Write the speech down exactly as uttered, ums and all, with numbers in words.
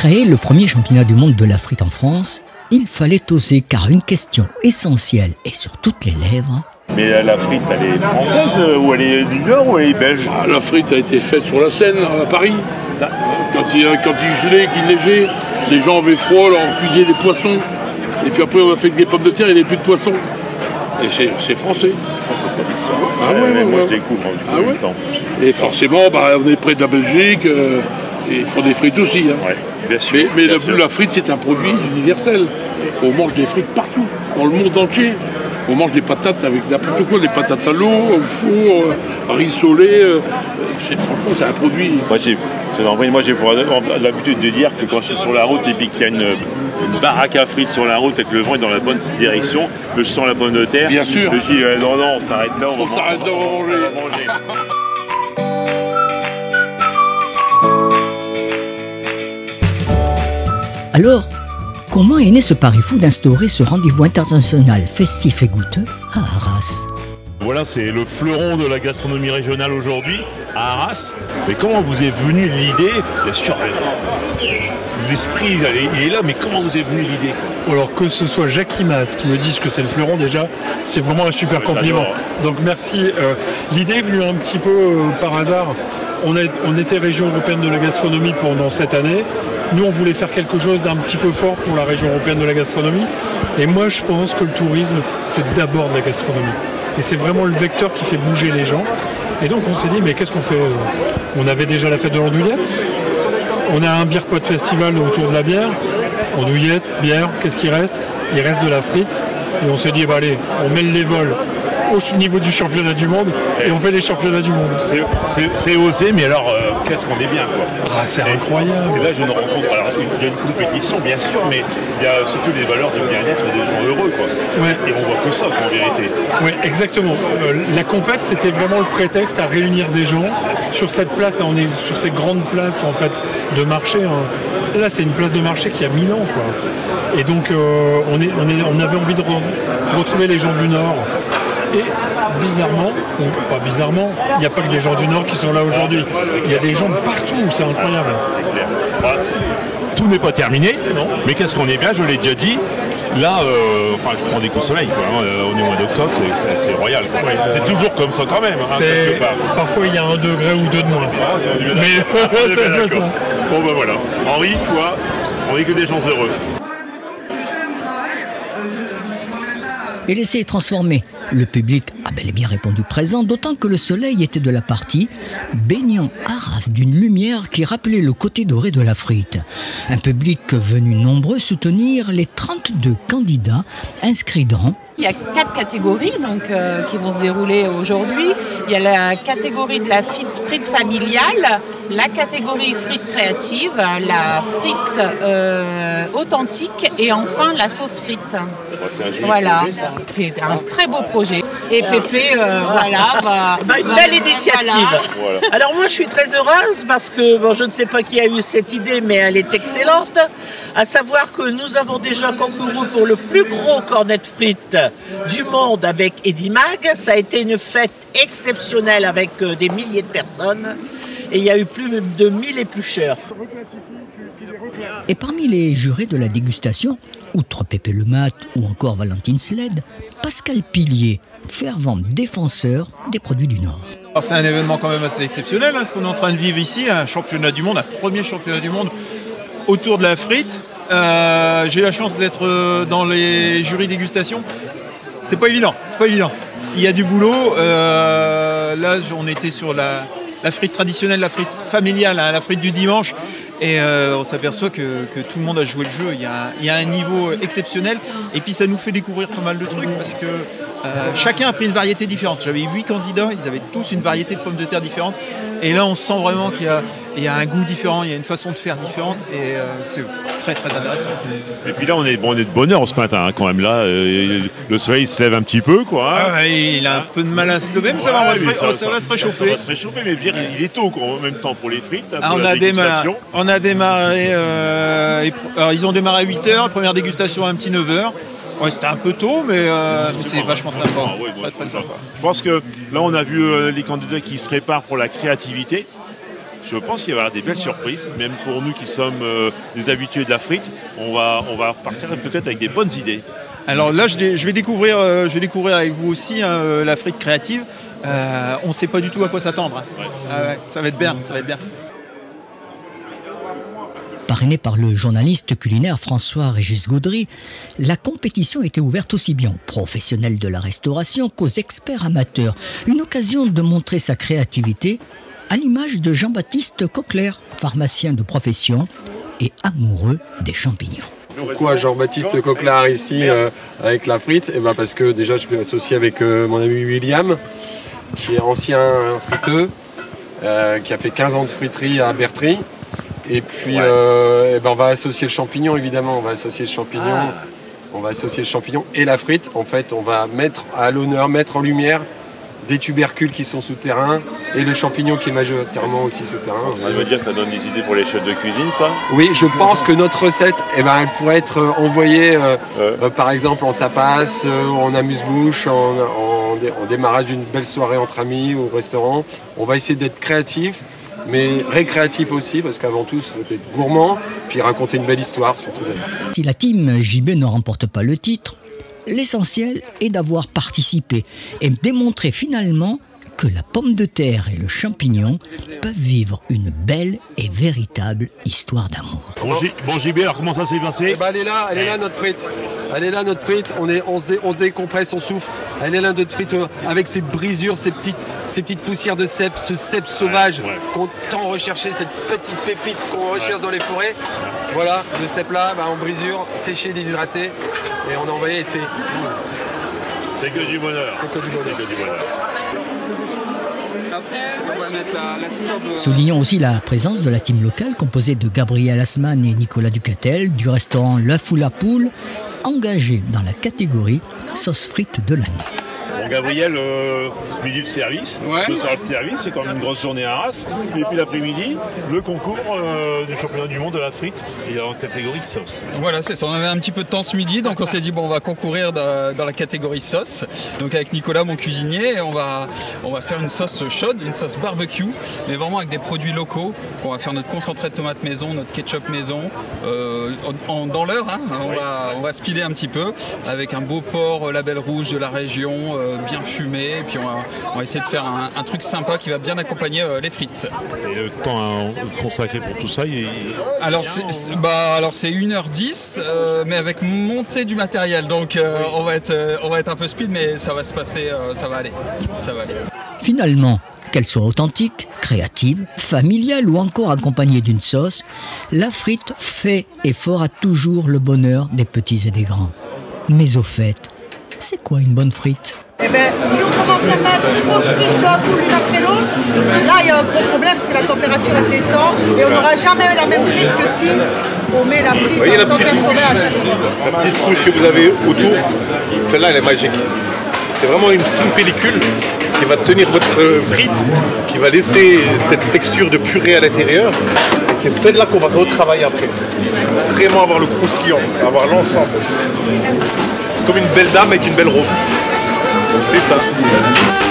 créer le premier championnat du monde de la frite en France, il fallait oser car une question essentielle est sur toutes les lèvres. Mais la frite, elle est française ou elle est du Nord ou elle est belge? Ah, la frite a été faite sur la Seine, à Paris. Quand il, quand il gelait, qu'il neigeait, les gens avaient froid, alors on cuisait des poissons. Et puis après, on a fait des pommes de terre, il n'y avait plus de poissons. Et c'est français. Ça, c'est pas l'histoire. Ah ouais, ouais, moi, ouais. je découvre du coup, Ah ouais. le temps. Et forcément, bah, on est près de la Belgique, euh, et ils font des frites aussi. Hein. Ouais, bien sûr. Mais, mais bien la, sûr. la frite, c'est un produit universel. On mange des frites partout, dans le monde entier. On mange des patates avec n'importe quoi, des patates à l'eau, au four, euh, rissolées. Euh, franchement, c'est un produit. Moi, j'ai moi, j'ai l'habitude de dire que quand je suis sur la route et puis qu'il y a une, une baraque à frites sur la route et que le vent est dans la bonne direction, que je sens la pomme de terre. Bien sûr. Je dis euh, non, non, on s'arrête là, on, On s'arrête là, on va manger. On va manger. Alors, comment est né ce pari fou d'instaurer ce rendez-vous international festif et goûteux à Arras? Voilà, c'est le fleuron de la gastronomie régionale aujourd'hui, à Arras. Mais comment vous est venue l'idée? Bien sûr, l'esprit, il est là, mais comment vous est venue l'idée? Alors que ce soit Jacques Imas qui me dise que c'est le fleuron déjà, c'est vraiment un super compliment. Donc merci. Euh, l'idée est venue un petit peu euh, par hasard. On, a, on était région européenne de la gastronomie pendant cette année. Nous, on voulait faire quelque chose d'un petit peu fort pour la région européenne de la gastronomie. Et moi, je pense que le tourisme, c'est d'abord de la gastronomie. Et c'est vraiment le vecteur qui fait bouger les gens. Et donc, on s'est dit, mais qu'est-ce qu'on fait? On avait déjà la fête de l'andouillette. On a un beer pot festival autour de la bière. Andouillette, bière, qu'est-ce qui reste? Il reste de la frite. Et on s'est dit, bah, allez, on mêle les vols au niveau du championnat du monde et on fait les championnats du monde. C'est osé, mais alors, euh, qu'est-ce qu'on est bien, quoi. Ah, c'est incroyable. Et là, je ne rencontre, alors, il y a une compétition, bien sûr, mais il y a surtout les valeurs du bien-être et des gens heureux, quoi. Ouais. Et on voit que ça, en vérité. Oui, exactement. Euh, la compète, c'était vraiment le prétexte à réunir des gens sur cette place. On est sur ces grandes places, en fait, de marché. Hein. Là, c'est une place de marché qui a mille ans, quoi. Et donc, euh, on, est, on, est, on avait envie de, re, de retrouver les gens du Nord. Et bizarrement, ou pas bizarrement, il n'y a pas que des gens du Nord qui sont là aujourd'hui. Il y a des gens partout, c'est incroyable. C'est clair. Voilà. Tout n'est pas terminé, non. Mais qu'est-ce qu'on est bien, je l'ai déjà dit. Là, euh, enfin, je prends des coups de soleil, quoi. Hein. On est au mois d'octobre, c'est royal. Ouais, c'est toujours comme ça quand même. Hein, parfois, il y a un degré ou deux de moins. Ah, mais c'est fait ça. Bon, ben voilà. Henri, toi, on est que des gens heureux. Et l'essai est transformé. Le public a bel et bien répondu présent, d'autant que le soleil était de la partie, baignant Arras d'une lumière qui rappelait le côté doré de la frite. Un public venu nombreux soutenir les trente-deux candidats inscrits dans... Il y a quatre catégories donc, euh, qui vont se dérouler aujourd'hui. Il y a la catégorie de la frite, frite familiale, la catégorie frite créative, la frite euh, authentique et enfin la sauce frite. Voilà, c'est un très beau projet. Et Pépé, euh, voilà. Va, bah, une va, belle initiative. Voilà. Alors moi je suis très heureuse parce que bon, je ne sais pas qui a eu cette idée mais elle est excellente. À savoir que nous avons déjà concouru pour le plus gros cornet de frites du monde avec Eddy Mag. Ça a été une fête exceptionnelle avec euh, des milliers de personnes et il y a eu plus de mille éplucheurs. Et parmi les jurés de la dégustation, outre Pépé Le Mat ou encore Valentine Sled, Pascal Pilier, fervent défenseur des produits du Nord. C'est un événement quand même assez exceptionnel, hein, ce qu'on est en train de vivre ici, un championnat du monde, un premier championnat du monde autour de la frite. Euh, j'ai eu la chance d'être dans les jurys dégustation. C'est pas évident, c'est pas évident. Il y a du boulot. Euh, là, on était sur la, la frite traditionnelle, la frite familiale, hein, la frite du dimanche. Et euh, on s'aperçoit que, que tout le monde a joué le jeu. Il y a, il y a un niveau exceptionnel. Et puis ça nous fait découvrir pas mal de trucs parce que euh, chacun a pris une variété différente. J'avais huit candidats, ils avaient tous une variété de pommes de terre différente. Et là, on sent vraiment qu'il y a, il y a un goût différent, il y a une façon de faire différente. Et euh, c'est très très intéressant. Et puis là, on est, bon, on est de bonne heure ce matin hein, quand même. Là, euh, le soleil se lève un petit peu, quoi. Hein. Ah, il a un peu de mal à se lever, mais ça va, on va, se, ça, ça, ça va se réchauffer. Ça va se réchauffer, mais dire, il est tôt quoi, en même temps pour les frites. Ah, on, a démarré, on a démarré, euh, et, alors, ils ont démarré à huit heures, première dégustation à un petit neuf heures. Ouais, c'était un peu tôt, mais, euh, mais c'est vachement sympa. Ah, ouais, très, très sympa. Je pense que là, on a vu euh, les candidats qui se préparent pour la créativité. je pense qu'il va y avoir des belles surprises, même pour nous qui sommes euh, des habitués de la frite, on va, on va repartir peut-être avec des bonnes idées. Alors là, je, je, vais, découvrir, euh, je vais découvrir avec vous aussi hein, euh, la frite créative. Euh, on ne sait pas du tout à quoi s'attendre. Hein. Ouais. Ah ouais, ça va être bien, ça va être bien. Parrainé par le journaliste culinaire François-Régis Gaudry, la compétition était ouverte aussi bien aux professionnels de la restauration qu'aux experts amateurs. Une occasion de montrer sa créativité à l'image de Jean-Baptiste Cochler, pharmacien de profession et amoureux des champignons. Pourquoi Jean-Baptiste Cochler ici euh, avec la frite? Eh ben parce que déjà je suis associé avec euh, mon ami William, qui est ancien friteux, euh, qui a fait quinze ans de friterie à Bertry. Et puis, ouais. euh, eh ben on va associer le champignon, évidemment. On va associer le champignon. Ah. On va associer le champignon et la frite. En fait, on va mettre à l'honneur, mettre en lumière des tubercules qui sont souterrains et le champignon qui est majoritairement aussi souterrain. Ça veut dire que ça donne des idées pour les chefs de cuisine, ça? Oui, je pense que notre recette, eh ben, elle pourrait être envoyée, euh, ouais. euh, par exemple, en tapas, euh, en amuse-bouche, en, en, en démarrage d'une belle soirée entre amis ou au restaurant. On va essayer d'être créatif, mais récréatif aussi, parce qu'avant tout, c'était gourmand, puis raconter une belle histoire, surtout. Si la team J B ne remporte pas le titre, l'essentiel est d'avoir participé et démontrer finalement que la pomme de terre et le champignon peuvent vivre une belle et véritable histoire d'amour. Bon, J... bon J B, alors comment ça s'est passé? Eh ben, elle est là, elle est là notre frite. Elle est là notre frite, on, est, on, se dé, on décompresse, on souffle. Elle est là notre frite euh, avec ses brisures, ses petites, ses petites poussières de cèpe, ce cèpe sauvage ouais, ouais. qu'on tend rechercher, cette petite pépite qu'on recherche ouais. dans les forêts. Ouais. Voilà, le cèpe là, bah, en brisure, séché, déshydraté. Et on a envoyé, c'est... C'est que du bonheur. C'est que du bonheur. Que du bonheur. On va mettre la, la stop. Soulignons aussi la présence de la team locale composée de Gabriel Asman et Nicolas Ducatel du restaurant L'œuf ou la poule, engagés dans la catégorie sauce frite de l'année. Bon Gabriel, euh, ce midi le service, ouais. ce soir le service, c'est quand même une grosse journée à Arras. Et puis l'après-midi, le concours euh, du championnat du monde de la frite et en catégorie sauce. Voilà, c'est ça. On avait un petit peu de temps ce midi, donc on s'est dit bon, on va concourir dans, dans la catégorie sauce. Donc avec Nicolas, mon cuisinier, on va, on va faire une sauce chaude, une sauce barbecue, mais vraiment avec des produits locaux. On va faire notre concentré de tomate maison, notre ketchup maison, euh, en, dans l'heure. Hein. On, oui. va, on va speeder un petit peu avec un beau porc label rouge de la région. Euh, bien fumé, et puis on va, on va essayer de faire un, un truc sympa qui va bien accompagner euh, les frites. Et le temps consacré pour tout ça, il... Alors c'est bah, alors c'est une heure dix, euh, mais avec montée du matériel, donc euh, on, va être, euh, on va être un peu speed, mais ça va se passer, euh, ça va aller, ça va aller. Finalement, qu'elle soit authentique, créative, familiale ou encore accompagnée d'une sauce, la frite fait et fera toujours le bonheur des petits et des grands. Mais au fait, c'est quoi une bonne frite? Eh bien, si on commence à mettre trop de frites d'un coup l'une après l'autre, là il y a un gros problème parce que la température elle descend et on n'aura jamais la même frite que si on met la frite voyez, sans faire sauvage. La petite couche que vous avez autour, celle-là elle est magique. C'est vraiment une fine pellicule qui va tenir votre frite, qui va laisser cette texture de purée à l'intérieur. C'est celle-là qu'on va retravailler après. Vraiment avoir le croustillant, avoir l'ensemble. C'est comme une belle dame avec une belle rose. C'est ça.